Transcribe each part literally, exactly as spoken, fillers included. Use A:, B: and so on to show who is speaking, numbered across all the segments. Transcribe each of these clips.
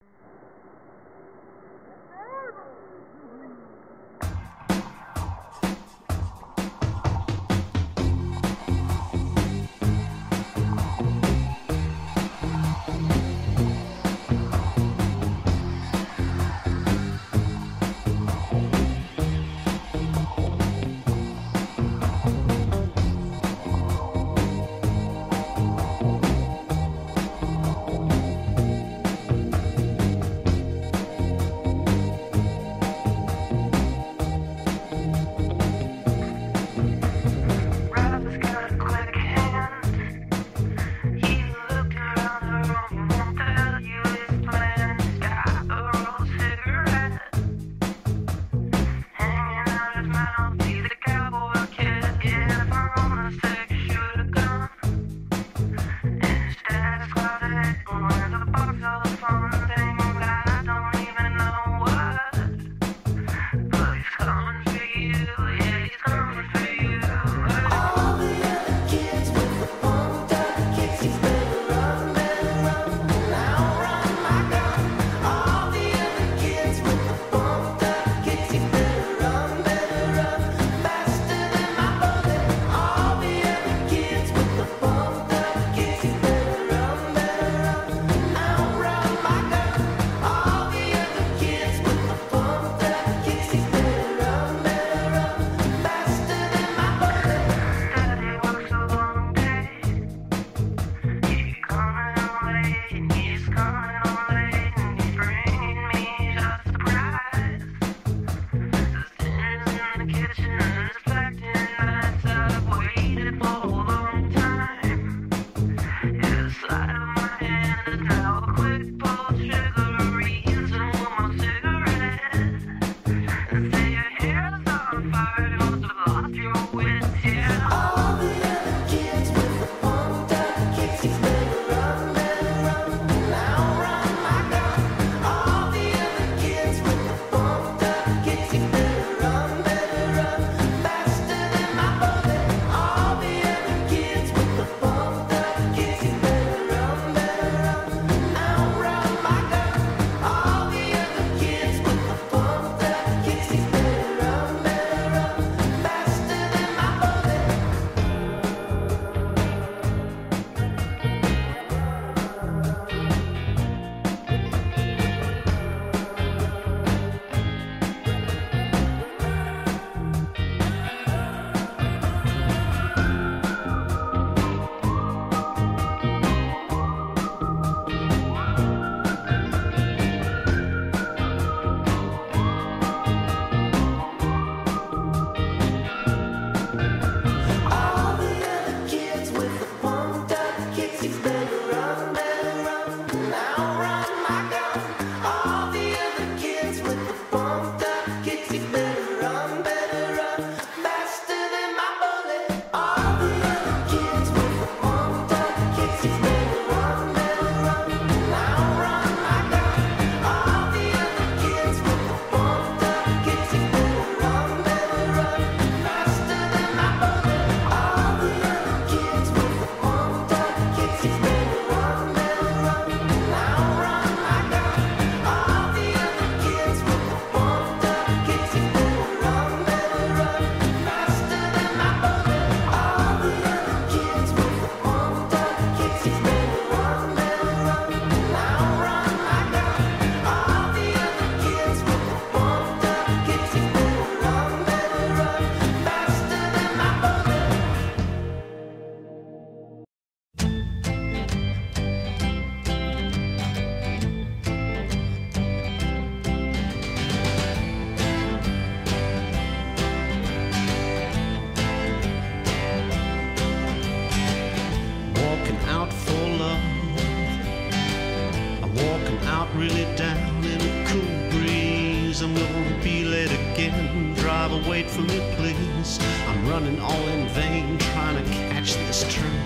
A: really down in a cool breeze. I'm gonna be late again. Driver, wait for me, please. I'm running all in vain, trying to catch this train.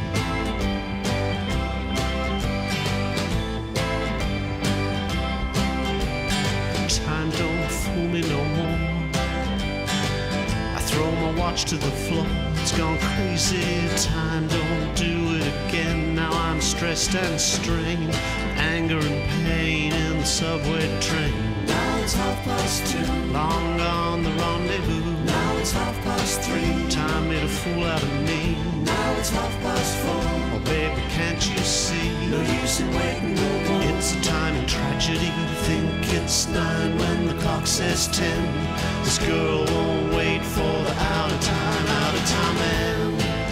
A: Time don't fool me no more. I throw my watch to the floor. It's gone crazy. Time don't do it again. Now I'm stressed and strained, anger and pain in the subway train.
B: Now it's half past two.
A: Long gone the rendezvous.
B: Now it's half past three.
A: Time made a fool out of me.
B: Now it's half past four.
A: Oh baby, can't you see?
B: No use in waiting no more.
A: It's a timing tragedy. Think it's nine when the clock says ten. This girl won't wait for the out of time, out of time man.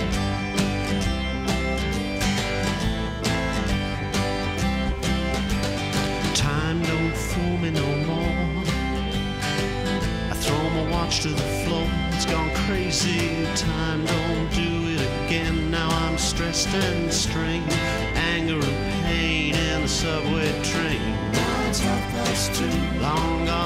A: Time don't fool me no more. I throw my watch to the floor. It's gone crazy. Time don't do it again. Now I'm stressed and strained, anger and pain in the subway train.
B: Now it's half past two.
A: Long gone